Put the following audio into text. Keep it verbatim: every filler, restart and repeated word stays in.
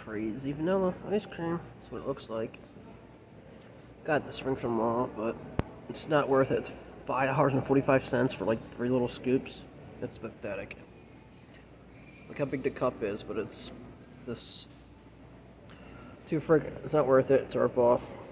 crazy. Vanilla ice cream. That's what it looks like. Got the Springfield Mall, but it's not worth it. It's five dollars and forty-five cents for like three little scoops. It's pathetic. Look how big the cup is, but it's this too friggin'. It's not worth it. It's a rip off.